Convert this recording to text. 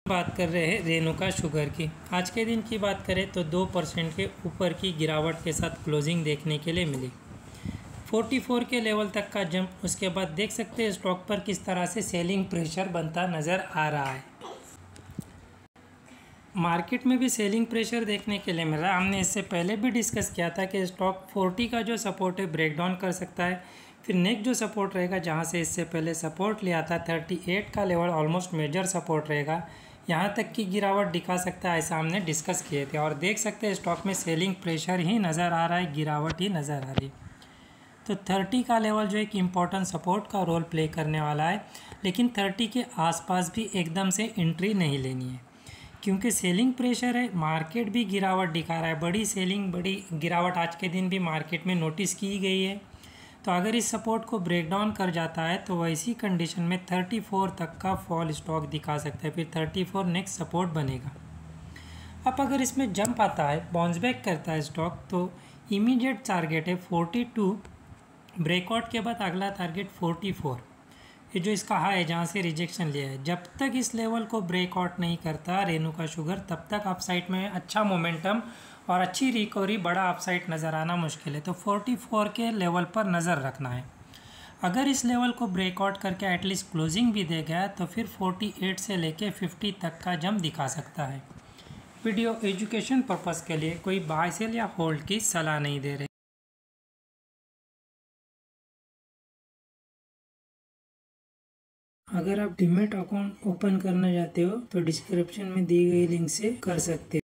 बात कर रहे हैं रेणुका शुगर की। आज के दिन की बात करें तो 2% के ऊपर की गिरावट के साथ क्लोजिंग देखने के लिए मिली। 44 के लेवल तक का जंप, उसके बाद देख सकते हैं स्टॉक पर किस तरह से सेलिंग प्रेशर बनता नज़र आ रहा है। मार्केट में भी सेलिंग प्रेशर देखने के लिए मिल रहा है। हमने इससे पहले भी डिस्कस किया था कि स्टॉक 40 का जो सपोर्ट है ब्रेक डाउन कर सकता है। फिर नेक्स्ट जो सपोर्ट रहेगा, जहां से इससे पहले सपोर्ट लिया था 38 का लेवल ऑलमोस्ट मेजर सपोर्ट रहेगा, यहां तक की गिरावट दिखा सकता है, ऐसा हमने डिस्कस किए थे। और देख सकते हैं स्टॉक में सेलिंग प्रेशर ही नज़र आ रहा है, गिरावट ही नज़र आ रही है। तो 30 का लेवल जो एक इम्पॉर्टेंट सपोर्ट का रोल प्ले करने वाला है, लेकिन 30 के आसपास भी एकदम से एंट्री नहीं लेनी है, क्योंकि सेलिंग प्रेशर है। मार्केट भी गिरावट दिखा रहा है, बड़ी गिरावट आज के दिन भी मार्केट में नोटिस की गई है। तो अगर इस सपोर्ट को ब्रेक डाउन कर जाता है तो वैसी कंडीशन में 34 तक का फॉल स्टॉक दिखा सकता है, फिर 34 नेक्स्ट सपोर्ट बनेगा। अब अगर इसमें जंप आता है, बाउंस बैक करता है स्टॉक, तो इमीडिएट टारगेट है 42, ब्रेकआउट के बाद अगला टारगेट 44। ये जो इसका हाई है जहाँ से रिजेक्शन लिया है, जब तक इस लेवल को ब्रेकआउट नहीं करता रेणुका शुगर, तब तक अपसाइड में अच्छा मोमेंटम और अच्छी रिकवरी, बड़ा अपसाइड नज़र आना मुश्किल है। तो 44 के लेवल पर नज़र रखना है। अगर इस लेवल को ब्रेकआउट करके एटलीस्ट क्लोजिंग भी दे गया तो फिर 48 से लेके 50 तक का जंप दिखा सकता है। वीडियो एजुकेशन पर्पज़ के लिए, कोई बाय सेल या होल्ड की सलाह नहीं दे रहे। अगर आप डीमैट अकाउंट ओपन करना चाहते हो तो डिस्क्रिप्शन में दी गई लिंक से कर सकते हो।